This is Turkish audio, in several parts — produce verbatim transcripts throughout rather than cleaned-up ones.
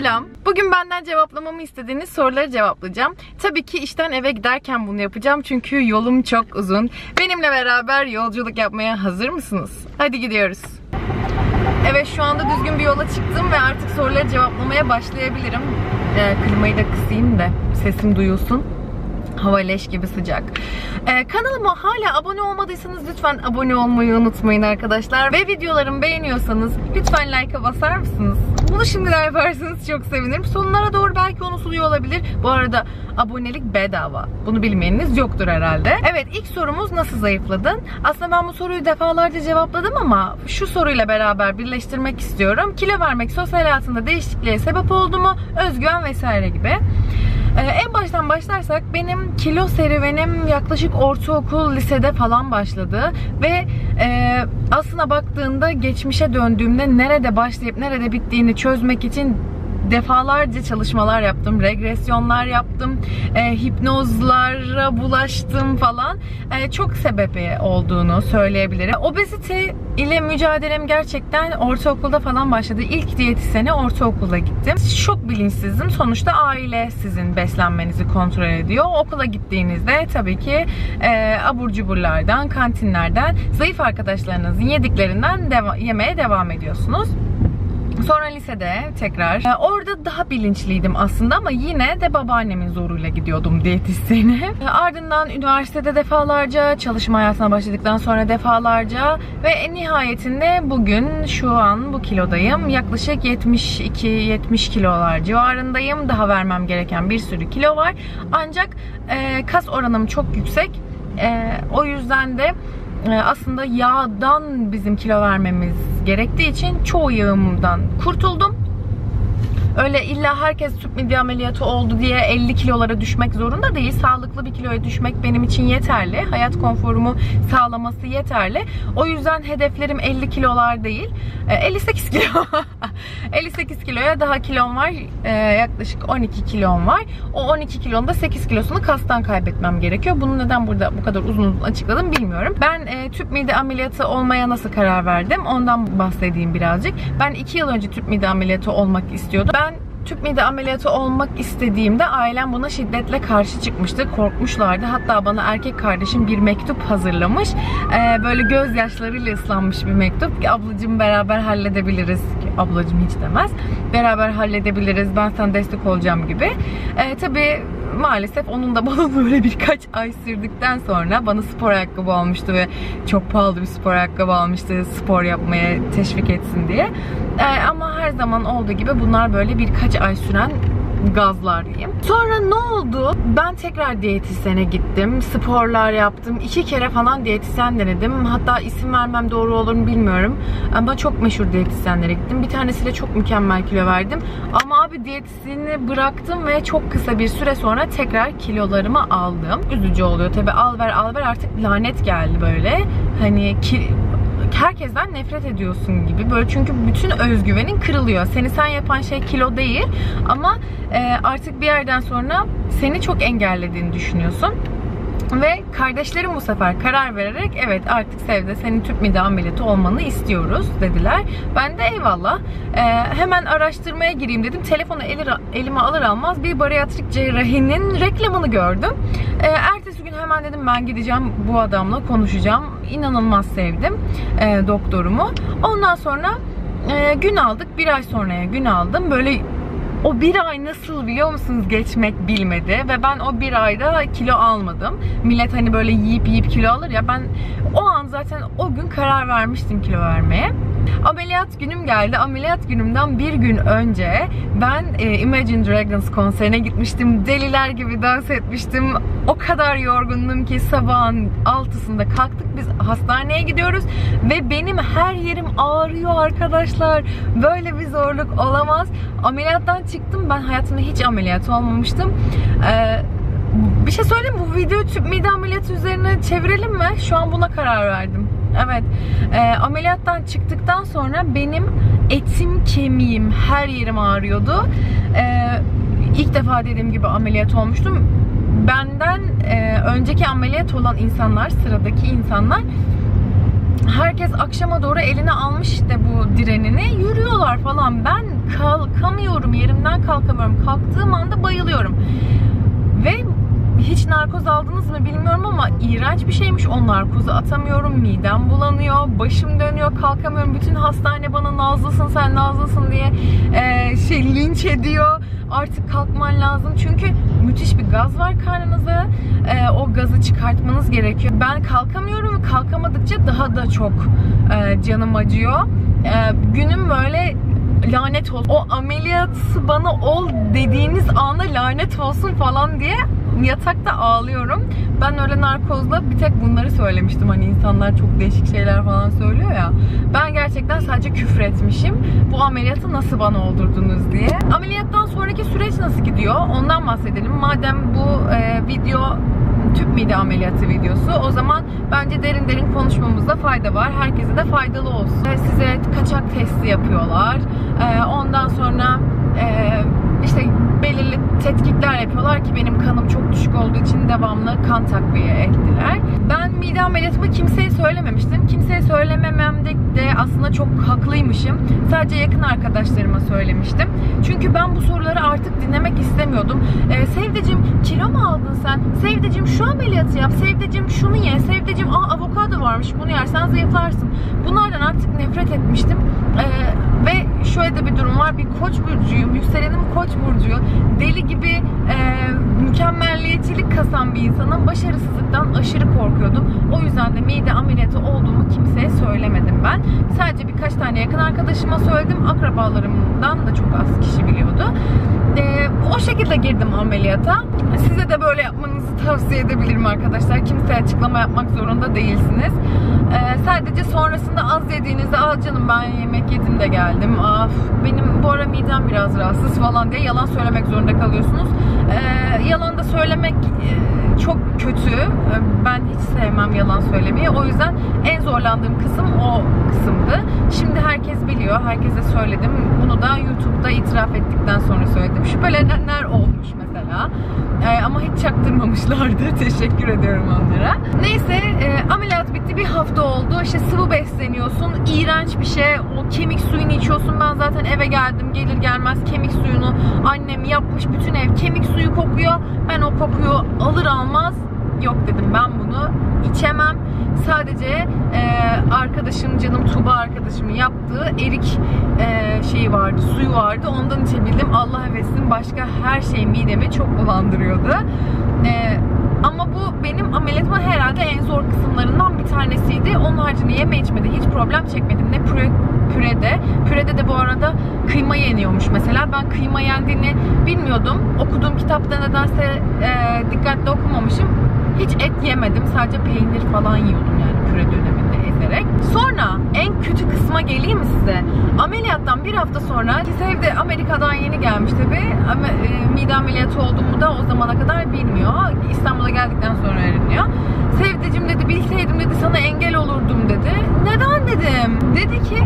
Selam. Bugün benden cevaplamamı istediğiniz soruları cevaplayacağım. Tabii ki işten eve giderken bunu yapacağım çünkü yolum çok uzun. Benimle beraber yolculuk yapmaya hazır mısınız? Hadi gidiyoruz. Evet, şu anda düzgün bir yola çıktım ve artık soruları cevaplamaya başlayabilirim. Ee, klimayı da kısayım da sesim duyulsun. Hava leş gibi sıcak. Ee, kanalıma hala abone olmadıysanız lütfen abone olmayı unutmayın arkadaşlar. Ve videolarımı beğeniyorsanız lütfen like'a basar mısınız? Bunu şimdiden yaparsanız çok sevinirim. Sonlara doğru belki unutuluyor olabilir. Bu arada abonelik bedava. Bunu bilmeyeniniz yoktur herhalde. Evet, ilk sorumuz nasıl zayıfladın? Aslında ben bu soruyu defalarca cevapladım ama şu soruyla beraber birleştirmek istiyorum. Kilo vermek sosyal hayatında değişikliğe sebep oldu mu? Özgüven vesaire gibi. Ee, en baştan başlarsak benim kilo serüvenim yaklaşık ortaokul, lisede falan başladı ve e, aslına baktığında geçmişe döndüğümde nerede başlayıp nerede bittiğini çözmek için defalarca çalışmalar yaptım, regresyonlar yaptım, e, hipnozlara bulaştım falan. E, çok sebebi olduğunu söyleyebilirim. Obezite ile mücadelem gerçekten ortaokulda falan başladı. İlk diyetisyene ortaokulda gittim. Çok bilinçsizdim. Sonuçta aile sizin beslenmenizi kontrol ediyor. Okula gittiğinizde tabii ki e, abur cuburlardan, kantinlerden, zayıf arkadaşlarınızın yediklerinden deva yemeye devam ediyorsunuz. Sonra lisede tekrar. Orada daha bilinçliydim aslında ama yine de babaannemin zoruyla gidiyordum diyetisyene. Ardından üniversitede defalarca, çalışma hayatına başladıktan sonra defalarca ve en nihayetinde bugün şu an bu kilodayım. Yaklaşık yetmiş iki yetmiş kilolar civarındayım. Daha vermem gereken bir sürü kilo var. Ancak e, kas oranım çok yüksek. E, o yüzden de aslında yağdan bizim kilo vermemiz gerektiği için çoğu yağımdan kurtuldum. Öyle illa herkes tüp mide ameliyatı oldu diye elli kilolara düşmek zorunda değil. Sağlıklı bir kiloya düşmek benim için yeterli. Hayat konforumu sağlaması yeterli. O yüzden hedeflerim elli kilolar değil. elli sekiz kilo. elli sekiz kiloya daha kilom var. Yaklaşık on iki kilom var. O on iki kilonun da sekiz kilosunu kastan kaybetmem gerekiyor. Bunu neden burada bu kadar uzun uzun açıkladım bilmiyorum. Ben e, tüp mide ameliyatı olmaya nasıl karar verdim? Ondan bahsedeyim birazcık. Ben iki yıl önce tüp mide ameliyatı olmak istiyordum. Ben tüp mide ameliyatı olmak istediğimde ailem buna şiddetle karşı çıkmıştı. Korkmuşlardı. Hatta bana erkek kardeşim bir mektup hazırlamış. Ee, böyle gözyaşlarıyla ıslanmış bir mektup. Ablacığım beraber halledebiliriz. Ablacığım hiç demez. Beraber halledebiliriz. Ben sana destek olacağım gibi. Ee, tabii maalesef onun da bana böyle birkaç ay sürdükten sonra bana spor ayakkabı almıştı ve çok pahalı bir spor ayakkabı almıştı spor yapmaya teşvik etsin diye. Ee, ama her zaman olduğu gibi bunlar böyle birkaç ay süren gazlar diyeyim. Sonra ne oldu? Ben tekrar diyetisyene gittim. Sporlar yaptım. İki kere falan diyetisyen denedim. Hatta isim vermem doğru olur mu bilmiyorum. Ama çok meşhur diyetisyenlere gittim. Bir tanesiyle çok mükemmel kilo verdim. Ama abi diyetisyeni bıraktım ve çok kısa bir süre sonra tekrar kilolarımı aldım. Üzücü oluyor tabii. Al ver al ver artık lanet geldi böyle. Hani ki herkesten nefret ediyorsun gibi böyle, çünkü bütün özgüvenin kırılıyor. Seni sen yapan şey kilo değil ama e, artık bir yerden sonra seni çok engellediğini düşünüyorsun. Ve kardeşlerim bu sefer karar vererek evet artık Sevde senin tüp mide ameliyatı olmanı istiyoruz dediler. Ben de eyvallah ee, hemen araştırmaya gireyim dedim. Telefonu eli, elime alır almaz bir bariyatrik cerrahinin reklamını gördüm. Ee, ertesi gün hemen dedim ben gideceğim bu adamla konuşacağım. İnanılmaz sevdim e, doktorumu. Ondan sonra e, gün aldık. Bir ay sonraya gün aldım. Böyle o bir ay nasıl biliyor musunuz geçmek bilmedi ve ben o bir ayda kilo almadım. Millet hani böyle yiyip yiyip kilo alır ya, ben o an zaten o gün karar vermiştim kilo vermeye. Ameliyat günüm geldi. Ameliyat günümden bir gün önce ben e, Imagine Dragons konserine gitmiştim. Deliler gibi dans etmiştim. O kadar yorgundum ki sabahın altısında kalktık. Biz hastaneye gidiyoruz ve benim her yerim ağrıyor arkadaşlar. Böyle bir zorluk olamaz. Ameliyattan çıktım. Ben hayatımda hiç ameliyat olmamıştım. Ee, bir şey söyleyeyim mi? Bu videoyu tüp mide ameliyatı üzerine çevirelim mi? Şu an buna karar verdim. Evet, e, ameliyattan çıktıktan sonra benim etim, kemiğim, her yerim ağrıyordu. E, ilk defa dediğim gibi ameliyat olmuştum. Benden e, önceki ameliyat olan insanlar, sıradaki insanlar herkes akşama doğru eline almış işte bu direnini, yürüyorlar falan. Ben kalkamıyorum, yerimden kalkamıyorum. Kalktığım anda bayılıyorum. Ve hiç narkoz aldınız mı bilmiyorum ama iğrenç bir şeymiş. O narkozu atamıyorum, midem bulanıyor, başım dönüyor, kalkamıyorum. Bütün hastane bana nazlısın sen nazlısın diye e, şey linç ediyor. Artık kalkman lazım çünkü müthiş bir gaz var karnınızda. E, o gazı çıkartmanız gerekiyor. Ben kalkamıyorum ve kalkamadıkça daha da çok e, canım acıyor. E, günüm böyle lanet olsun. O ameliyatı bana ol dediğiniz anda lanet olsun falan diye yatakta ağlıyorum. Ben öyle narkozla bir tek bunları söylemiştim. Hani insanlar çok değişik şeyler falan söylüyor ya. Ben gerçekten sadece küfür etmişim. Bu ameliyatı nasıl bana oldurdunuz diye. Ameliyattan sonraki süreç nasıl gidiyor? Ondan bahsedelim. Madem bu e, video tüp mide ameliyatı videosu, o zaman bence derin derin konuşmamızda fayda var. Herkese de faydalı olsun. Size kaçak testi yapıyorlar. E, ondan sonra e, işte belirli tetkikler yapıyorlar ki benim kanım çok düşük olduğu için devamlı kan takviye ettiler. Ben mide ameliyatımı kimseye söylememiştim. Kimseye söylemememde de aslında çok haklıymışım. Sadece yakın arkadaşlarıma söylemiştim. Çünkü ben bu soruları artık dinlemek istemiyordum. Ee, Sevdeciğim kilo mu aldın sen? Sevdeciğim şu ameliyatı yap. Sevdeciğim şunu ye. Sevdeciğim aa avokado varmış, bunu yersen zayıflarsın. Bunlardan artık nefret etmiştim. Ee, ve şöyle de bir durum var. Bir koç burcuyum. Yükselenim koç burcu. Deli gibi e, mükemmelliyetçilik kasan bir insanım. Başarısızlıktan aşırı korkuyordum. O yüzden de mide ameliyatı olduğumu kimseye söylemedim ben. Sadece birkaç tane yakın arkadaşıma söyledim. Akrabalarımdan da çok az kişi biliyordu. E, o şekilde girdim ameliyata. Size de böyle yapmanızı tavsiye edebilirim arkadaşlar. Kimseye açıklama yapmak zorunda değilsiniz. E, sadece sonrasında az yediğinizde "Aa canım ben yemek yedim de geldim. Af, benim bu ara midem biraz rahatsız" falan diye yalan söylemek zorunda kalıyorsunuz. E, yalan da söylemek e, çok kötü. E, ben hiç sevmem yalan söylemeyi. O yüzden en zorlandığım kısım o kısımdı. Şimdi herkes biliyor. Herkese söyledim. Bunu da YouTube'da itiraf ettikten sonra söyledim. Şüphelenenler olmuş mesela. Ee, ama hiç çaktırmamışlardı. Teşekkür ediyorum onlara. Neyse e, ameliyat bitti. Bir hafta oldu. İşte sıvı besleniyorsun. İğrenç bir şey. O kemik suyunu içiyorsun. Ben zaten eve geldim. Gelir gelmez kemik suyunu annem yapmış. Bütün ev kemik suyu kokuyor. Ben o kokuyu alır almaz yok dedim, ben bunu içemem. Sadece e, arkadaşım, canım Tuba arkadaşımın yaptığı erik e, şeyi vardı, suyu vardı. Ondan içebildim. Allah hevessin, başka her şey midemi çok bulandırıyordu. E, ama bu benim ameliyatımın herhalde en zor kısımlarından bir tanesiydi. Onun haricinde yeme içmede hiç problem çekmedim. Ne püre, pürede. Pürede de bu arada kıyma yeniyormuş mesela. Ben kıyma yendiğini bilmiyordum. Okuduğum kitapta nedense e, dikkatli okumamışım. Hiç et yemedim. Sadece peynir falan yiyordum yani püre döneminde ezerek. Sonra en kötü kısma geleyim mi size? Ameliyattan bir hafta sonra, biz evde Amerika'dan yeni gelmiş tabii. Ama, e, mide ameliyatı olduğumu da o zamana kadar bilmiyor. İstanbul'a geldikten sonra öğreniyor. Sevdeciğim dedi, bilseydim dedi sana engel olurdum dedi. Neden dedim. Dedi ki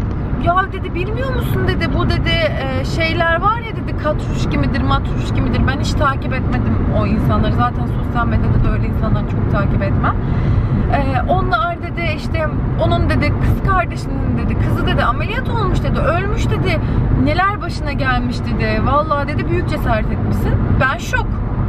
ya dedi bilmiyor musun dedi, bu dedi e, şeyler var ya dedi, Katruşki midir Matruşki midir, ben hiç takip etmedim o insanları, zaten sosyal medyada da öyle insanları çok takip etmem. E, onlar dedi işte onun dedi kız kardeşinin dedi kızı dedi ameliyat olmuş dedi, ölmüş dedi, neler başına gelmiş dedi, vallahi dedi büyük cesaret etmişsin. Ben şok.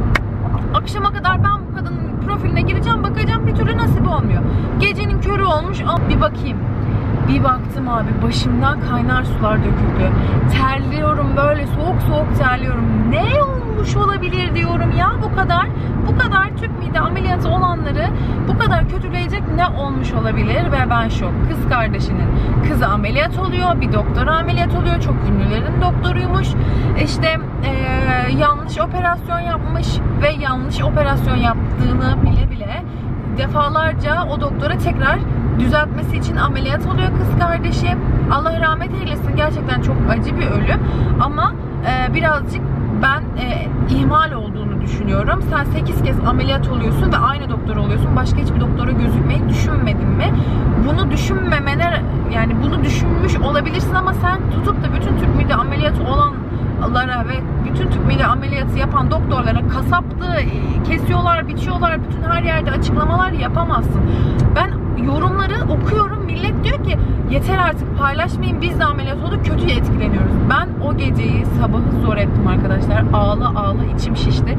Akşama kadar ben bu kadının profiline gireceğim, bakacağım, bir türlü nasip olmuyor. Gecenin körü olmuş, bir bakayım. Bir baktım abi, başımdan kaynar sular döküldü. Terliyorum böyle, soğuk soğuk terliyorum. Ne olmuş olabilir diyorum ya, bu kadar. Bu kadar tüp mide ameliyatı olanları bu kadar kötüleyecek ne olmuş olabilir? Ve ben şok. Kız kardeşinin kızı ameliyat oluyor. Bir doktora ameliyat oluyor. Çok ünlülerin doktoruymuş. İşte ee, yanlış operasyon yapmış ve yanlış operasyon yaptığını bile bile defalarca o doktora tekrar düzeltmesi için ameliyat oluyor kız kardeşi. Allah rahmet eylesin, gerçekten çok acı bir ölüm ama e, birazcık ben e, ihmal olduğunu düşünüyorum. Sen sekiz kez ameliyat oluyorsun ve aynı doktor oluyorsun. Başka hiçbir doktora gözükmeyi düşünmedin mi? Bunu düşünmemene, yani bunu düşünmüş olabilirsin ama sen tutup da bütün tüp mide ameliyatı olan ve bütün tüp mide ameliyatı yapan doktorlara kasaptı, kesiyorlar, biçiyorlar, bütün her yerde açıklamalar yapamazsın. Ben yorumları okuyorum, millet diyor ki yeter artık paylaşmayın, biz de ameliyat olduk, kötü etkileniyoruz. Ben o geceyi, sabahı zor ettim arkadaşlar. Ağla ağla içim şişti.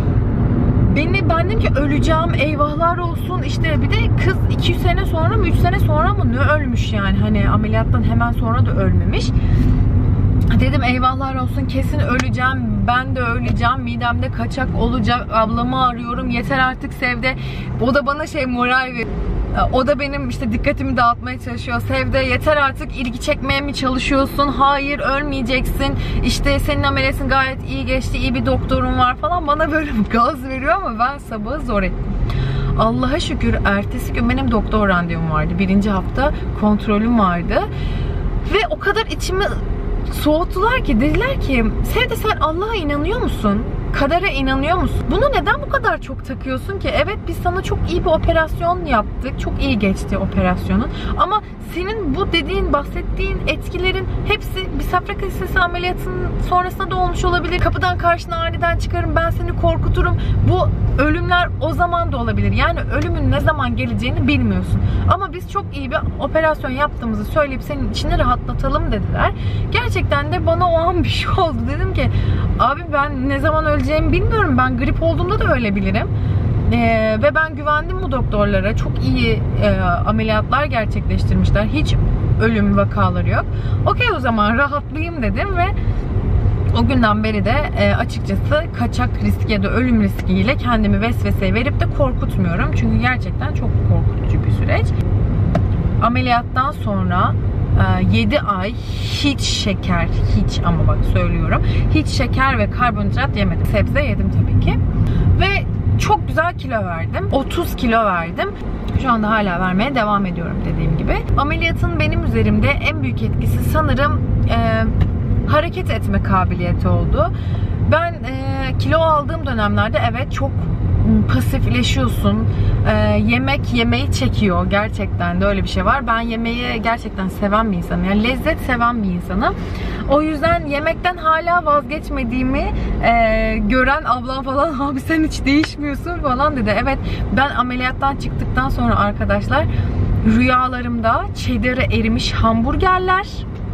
Beni, ben dedim ki öleceğim, eyvahlar olsun. İşte bir de kız iki sene sonra mı üç sene sonra mı ne ölmüş yani, hani ameliyattan hemen sonra da ölmemiş. Dedim eyvahlar olsun, kesin öleceğim, ben de öleceğim, midemde kaçak olacak, ablamı arıyorum, yeter artık Sevde. O da bana şey moral veriyor. O da benim işte dikkatimi dağıtmaya çalışıyor. Sevde yeter artık, ilgi çekmeye mi çalışıyorsun? Hayır, ölmeyeceksin. İşte senin ameliyatın gayet iyi geçti, iyi bir doktorun var falan. Bana böyle gaz veriyor ama ben sabahı zor ettim. Allah'a şükür ertesi gün benim doktor randevum vardı. Birinci hafta kontrolüm vardı. Ve o kadar içimi soğuttular ki, dediler ki Sevde sen Allah'a inanıyor musun? Kadere inanıyor musun? Bunu neden bu kadar çok takıyorsun ki? Evet, biz sana çok iyi bir operasyon yaptık. Çok iyi geçti operasyonun. Ama senin bu dediğin, bahsettiğin etkilerin hepsi bir safra kasesi ameliyatının sonrasında da olmuş olabilir. Kapıdan karşına aniden çıkarım, ben seni korkuturum. Bu ölümler o zaman da olabilir. Yani ölümün ne zaman geleceğini bilmiyorsun. Ama biz çok iyi bir operasyon yaptığımızı söyleyip senin içini rahatlatalım dediler. Gerçekten de bana o an bir şey oldu. Dedim ki abi ben ne zaman öleceğimi bilmiyorum. Ben grip olduğumda da ölebilirim. Ee, ve ben güvendim bu doktorlara. Çok iyi e, ameliyatlar gerçekleştirmişler. Hiç ölüm vakaları yok. Okey, o zaman rahatlayayım dedim ve o günden beri de e, açıkçası kaçak riski ya da ölüm riskiyle kendimi vesveseye verip de korkutmuyorum. Çünkü gerçekten çok korkutucu bir süreç. Ameliyattan sonra yedi ay hiç şeker, hiç ama bak söylüyorum, hiç şeker ve karbonhidrat yemedim. Sebze yedim tabii ki. Ve çok güzel kilo verdim. otuz kilo verdim. Şu anda hala vermeye devam ediyorum dediğim gibi. Ameliyatın benim üzerimde en büyük etkisi sanırım e, hareket etme kabiliyeti oldu. Ben e, kilo aldığım dönemlerde evet çok pasifleşiyorsun. Ee, yemek yemeyi çekiyor. Gerçekten de öyle bir şey var. Ben yemeği gerçekten seven bir insanım. Yani lezzet seven bir insanım. O yüzden yemekten hala vazgeçmediğimi e, gören ablam falan abi sen hiç değişmiyorsun falan dedi. Evet, ben ameliyattan çıktıktan sonra arkadaşlar rüyalarımda cheddar'ı erimiş hamburgerler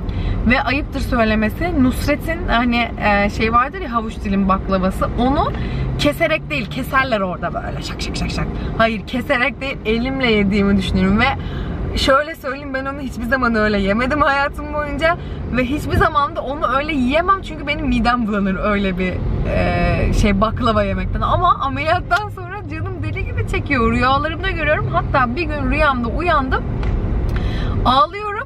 ve ayıptır söylemesi Nusret'in hani e, şey vardır ya, havuç dilim baklavası, onu keserek değil, keserler orada böyle şak şak şak şak. Hayır, keserek değil, elimle yediğimi düşünüyorum ve şöyle söyleyeyim, ben onu hiçbir zaman öyle yemedim hayatım boyunca ve hiçbir zaman da onu öyle yiyemem çünkü benim midem bulanır öyle bir e, şey baklava yemekten. Ama ameliyattan sonra canım deli gibi çekiyor, rüyalarımda görüyorum. Hatta bir gün rüyamda uyandım, ağlıyorum.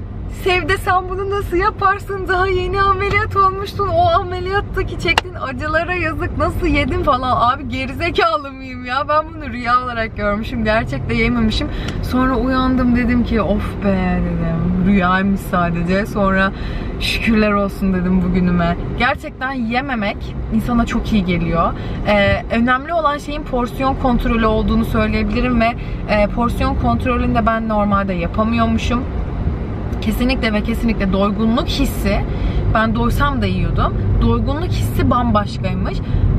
Sevde sen bunu nasıl yaparsın? Daha yeni ameliyat olmuştun. O ameliyattaki çektiğin acılara yazık. Nasıl yedin falan. Abi gerizekalı mıyım ya? Ben bunu rüya olarak görmüşüm. Gerçekte yememişim. Sonra uyandım, dedim ki of be dedim. Rüyaymış sadece. Sonra şükürler olsun dedim bugünüme. Gerçekten yememek insana çok iyi geliyor. Ee, önemli olan şeyin porsiyon kontrolü olduğunu söyleyebilirim ve e, porsiyon kontrolünü de ben normalde yapamıyormuşum. Kesinlikle ve kesinlikle doygunluk hissi, ben doysam da yiyordum. Doygunluk hissi bambaşkaymış.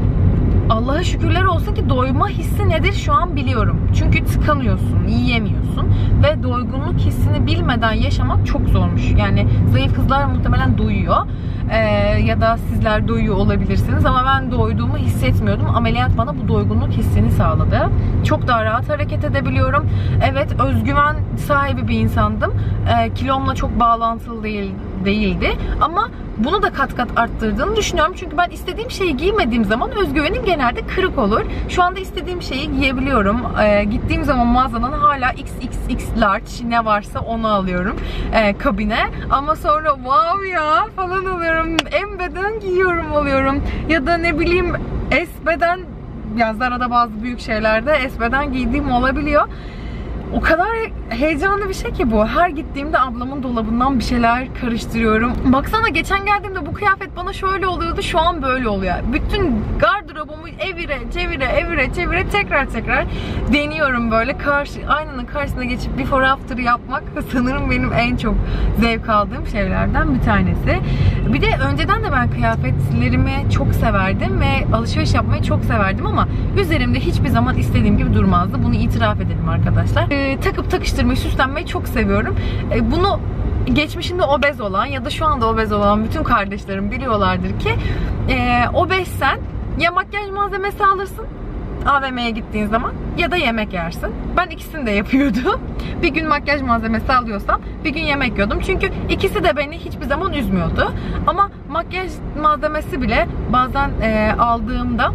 Allah'a şükürler olsun ki doyma hissi nedir şu an biliyorum. Çünkü tıkanıyorsun, yiyemiyorsun ve doygunluk hissini bilmeden yaşamak çok zormuş. Yani zayıf kızlar muhtemelen doyuyor ee, ya da sizler doyuyor olabilirsiniz ama ben doyduğumu hissetmiyordum. Ameliyat bana bu doygunluk hissini sağladı. Çok daha rahat hareket edebiliyorum. Evet, özgüven sahibi bir insandım. Ee, kilomla çok bağlantılı değil değildi ama bunu da kat kat arttırdığını düşünüyorum. Çünkü ben istediğim şeyi giymediğim zaman özgüvenim genelde kırık olur. Şu anda istediğim şeyi giyebiliyorum. Ee, gittiğim zaman mağazadan hala X X X large ne varsa onu alıyorum ee, kabine. Ama sonra wow ya falan alıyorum. M beden giyiyorum oluyorum. Ya da ne bileyim S beden, ya Zara'da bazı büyük şeylerde S beden giydiğim olabiliyor. O kadar heyecanlı bir şey ki bu. Her gittiğimde ablamın dolabından bir şeyler karıştırıyorum. Baksana geçen geldiğimde bu kıyafet bana şöyle oluyordu, şu an böyle oluyor. Bütün gardırobumu evire çevire evire çevire tekrar tekrar deniyorum böyle. Karşı, aynanın karşısına geçip before after yapmak sanırım benim en çok zevk aldığım şeylerden bir tanesi. Bir de önceden de ben kıyafetlerimi çok severdim ve alışveriş yapmayı çok severdim ama üzerimde hiçbir zaman istediğim gibi durmazdı. Bunu itiraf edelim arkadaşlar. Ee, takıp takıştırmayı, süslenmeyi çok seviyorum. Ee, bunu geçmişinde obez olan ya da şu anda obez olan bütün kardeşlerim biliyorlardır ki e, obezsen ya makyaj malzemesi alırsın A V M'ye gittiğin zaman ya da yemek yersin. Ben ikisini de yapıyordum. Bir gün makyaj malzemesi alıyorsam bir gün yemek yiyordum. Çünkü ikisi de beni hiçbir zaman üzmüyordu. Ama makyaj malzemesi bile bazen e, aldığımda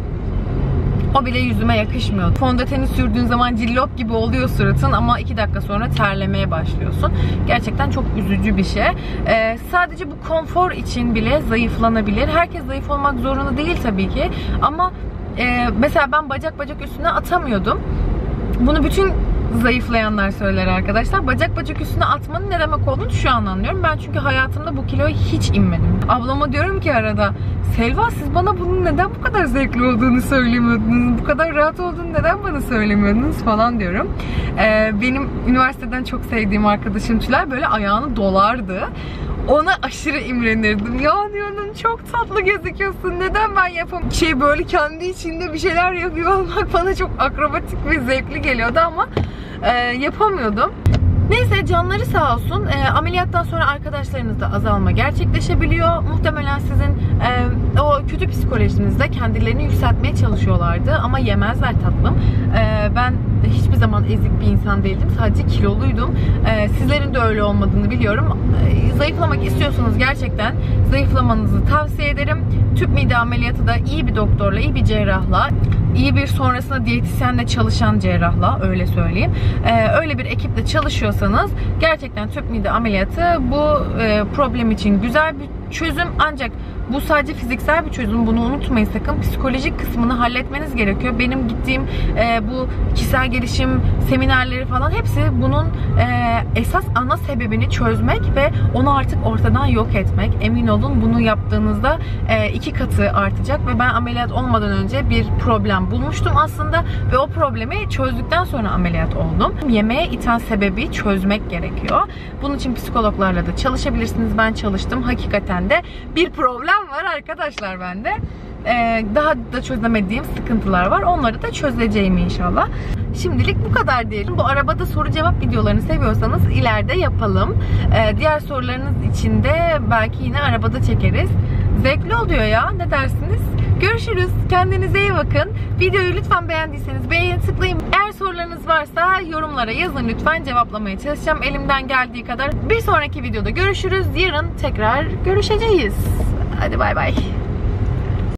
o bile yüzüme yakışmıyordu. Fondöteni sürdüğün zaman cillop gibi oluyor suratın ama iki dakika sonra terlemeye başlıyorsun. Gerçekten çok üzücü bir şey. Ee, sadece bu konfor için bile zayıflanabilir. Herkes zayıf olmak zorunda değil tabii ki. Ama e, mesela ben bacak bacak üstüne atamıyordum. Bunu bütün zayıflayanlar söyler arkadaşlar. Bacak bacak üstüne atmanın ne demek olduğunu şu an anlıyorum. Ben çünkü hayatımda bu kiloya hiç inmedim. Ablama diyorum ki arada, Selva siz bana bunun neden bu kadar zevkli olduğunu söylemiyordunuz? Bu kadar rahat olduğunu neden bana söylemiyordunuz falan diyorum. Ee, benim üniversiteden çok sevdiğim arkadaşım Tülay böyle ayağını dolardı. Ona aşırı imrenirdim. Ya diyordum çok tatlı gözüküyorsun. Neden ben yapamam? Şey böyle kendi içinde bir şeyler yapıyor olmak bana çok akrobatik ve zevkli geliyordu ama e, yapamıyordum. Neyse canları sağ olsun. E, ameliyattan sonra arkadaşlarınızda azalma gerçekleşebiliyor. Muhtemelen sizin e, o kötü psikolojinizde kendilerini yükseltmeye çalışıyorlardı. Ama yemezler tatlım. E, ben hiçbir zaman ezik bir insan değildim. Sadece kiloluydum. E, sizlerin de öyle olmadığını biliyorum. E, zayıflamak istiyorsanız gerçekten zayıflamanızı tavsiye ederim. Tüp mide ameliyatı da iyi bir doktorla, iyi bir cerrahla, iyi bir sonrasında diyetisyenle çalışan cerrahla, öyle söyleyeyim. Ee, öyle bir ekiple çalışıyorsanız gerçekten tüp mide ameliyatı bu e, problem için güzel bir çözüm. Ancak bu sadece fiziksel bir çözüm. Bunu unutmayın sakın. Psikolojik kısmını halletmeniz gerekiyor. Benim gittiğim e, bu kişisel gelişim seminerleri falan hepsi bunun e, esas ana sebebini çözmek ve onu artık ortadan yok etmek. Emin olun bunu yaptığınızda e, iki katı artacak ve ben ameliyat olmadan önce bir problem bulmuştum aslında ve o problemi çözdükten sonra ameliyat oldum. Yemeğe iten sebebi çözmek gerekiyor. Bunun için psikologlarla da çalışabilirsiniz. Ben çalıştım. Hakikaten de bir problem var arkadaşlar bende. Ee, daha da çözemediğim sıkıntılar var. Onları da çözeceğim inşallah. Şimdilik bu kadar diyelim. Bu arabada soru cevap videolarını seviyorsanız ileride yapalım. Ee, diğer sorularınız için de belki yine arabada çekeriz. Zevkli oluyor ya. Ne dersiniz? Görüşürüz. Kendinize iyi bakın. Videoyu lütfen beğendiyseniz beğeni tıklayın. Eğer sorularınız varsa yorumlara yazın lütfen. Cevaplamaya çalışacağım elimden geldiği kadar. Bir sonraki videoda görüşürüz. Yarın tekrar görüşeceğiz. Hadi bay bay.